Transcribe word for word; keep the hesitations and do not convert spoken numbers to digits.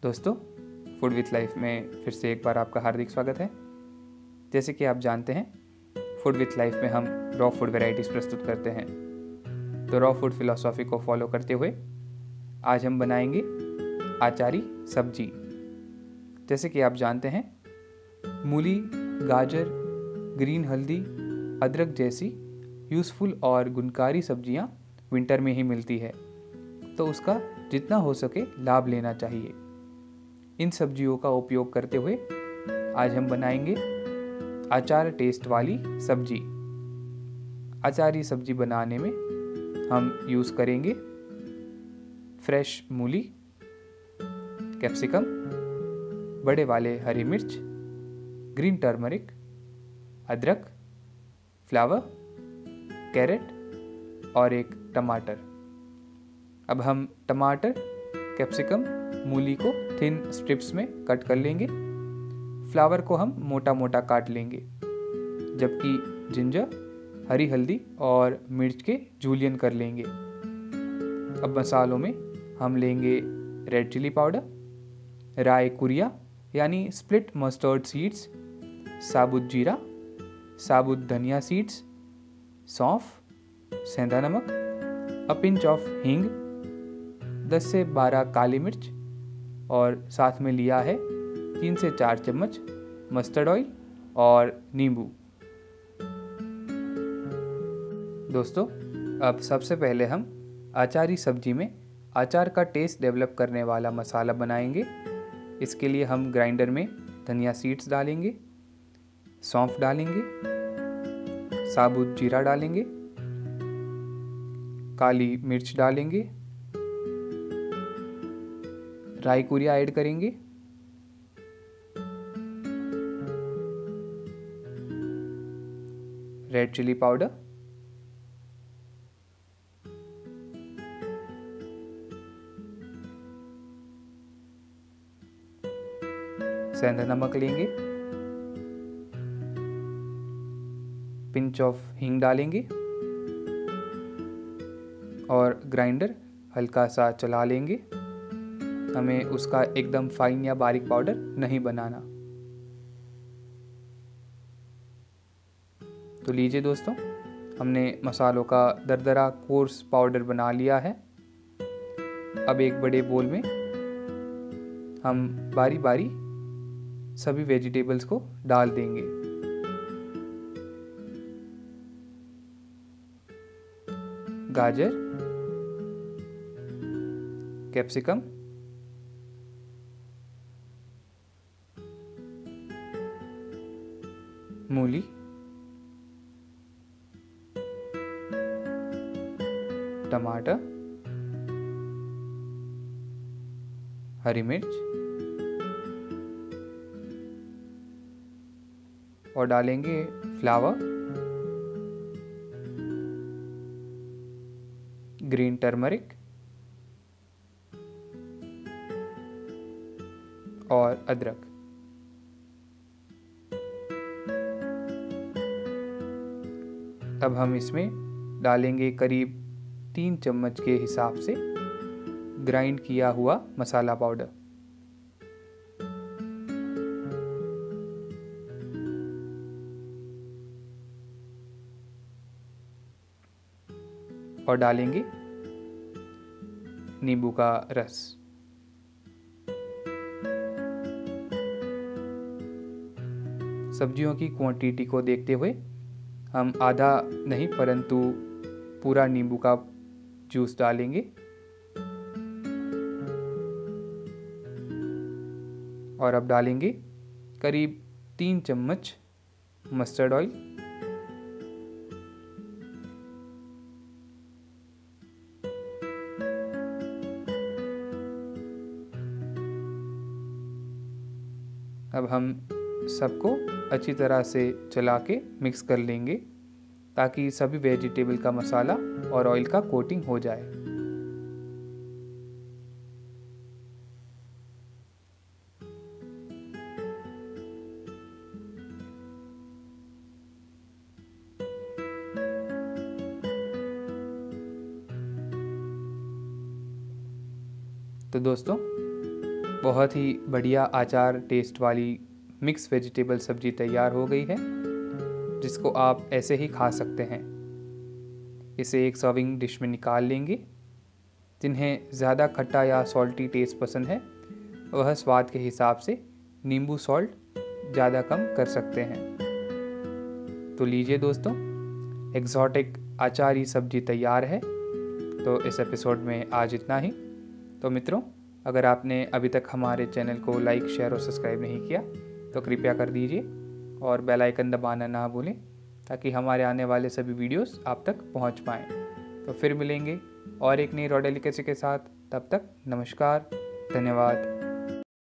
दोस्तों, food with life में फिर से एक बार आपका हार्दिक स्वागत है। जैसे कि आप जानते हैं, फूड विथ लाइफ में हम रॉ फूड वैरायटीज़ प्रस्तुत करते हैं। तो रॉ फूड फिलॉसफी को फॉलो करते हुए आज हम बनाएंगे आचारी सब्जी। जैसे कि आप जानते हैं, मूली, गाजर, ग्रीन हल्दी, अदरक जैसी यूज़फुल और गुणकारी सब्जियां विंटर में ही मिलती है, तो उसका जितना हो सके लाभ लेना चाहिए। इन सब्जियों का उपयोग करते हुए आज हम बनाएंगे अचार टेस्ट वाली सब्जी। अचारी सब्जी बनाने में हम यूज़ करेंगे फ्रेश मूली, कैप्सिकम, बड़े वाले हरी मिर्च, ग्रीन टर्मरिक, अदरक, फ्लावर, कैरेट और एक टमाटर। अब हम टमाटर, कैप्सिकम, मूली को थिन स्ट्रिप्स में कट कर लेंगे। फ्लावर को हम मोटा मोटा काट लेंगे, जबकि जिंजर, हरी हल्दी और मिर्च के जूलियन कर लेंगे। अब मसालों में हम लेंगे रेड चिली पाउडर, राई कुरिया यानी स्प्लिट मस्टर्ड सीड्स, साबुत जीरा, साबुत धनिया सीड्स, सौंफ, सेंधा नमक, अ पिंच ऑफ हींग, दस से बारह काली मिर्च और साथ में लिया है तीन से चार चम्मच मस्टर्ड ऑयल और नींबू। दोस्तों, अब सबसे पहले हम अचारी सब्जी में अचार का टेस्ट डेवलप करने वाला मसाला बनाएंगे। इसके लिए हम ग्राइंडर में धनिया सीड्स डालेंगे, सौंफ डालेंगे, साबुत जीरा डालेंगे, काली मिर्च डालेंगे, राई कुरिया ऐड करेंगे, रेड चिली पाउडर, सेंधा नमक लेंगे, पिंच ऑफ हींग डालेंगे और ग्राइंडर हल्का सा चला लेंगे। हमें उसका एकदम फाइन या बारीक पाउडर नहीं बनाना। तो लीजिए दोस्तों, हमने मसालों का दरदरा कोर्स पाउडर बना लिया है। अब एक बड़े बोल में हम बारी बारी सभी वेजिटेबल्स को डाल देंगे। गाजर, कैप्सिकम, मूली, टमाटर, हरी मिर्च और डालेंगे फ्लावर, ग्रीन टर्मरिक और अदरक। अब हम इसमें डालेंगे करीब तीन चम्मच के हिसाब से ग्राइंड किया हुआ मसाला पाउडर। और डालेंगे नींबू का रस। सब्जियों की क्वांटिटी को देखते हुए हम आधा नहीं परंतु पूरा नींबू का जूस डालेंगे और अब डालेंगे करीब तीन चम्मच मस्टर्ड ऑयल, अब हम सबको अच्छी तरह से चला के मिक्स कर लेंगे ताकि सभी वेजिटेबल का मसाला और ऑयल का कोटिंग हो जाए। तो दोस्तों, बहुत ही बढ़िया अचार टेस्ट वाली मिक्स वेजिटेबल सब्जी तैयार हो गई है, जिसको आप ऐसे ही खा सकते हैं। इसे एक सर्विंग डिश में निकाल लेंगे। जिन्हें ज़्यादा खट्टा या सॉल्टी टेस्ट पसंद है वह स्वाद के हिसाब से नींबू सॉल्ट ज़्यादा कम कर सकते हैं। तो लीजिए दोस्तों, एक्सोटिक अचारी सब्जी तैयार है। तो इस एपिसोड में आज इतना ही। तो मित्रों, अगर आपने अभी तक हमारे चैनल को लाइक, शेयर और सब्सक्राइब नहीं किया तो कृपया कर दीजिए और बेल आइकन दबाना ना भूलें, ताकि हमारे आने वाले सभी वीडियोस आप तक पहुंच पाएँ। तो फिर मिलेंगे और एक नई रॉ डेलिकेसी के साथ। तब तक नमस्कार, धन्यवाद।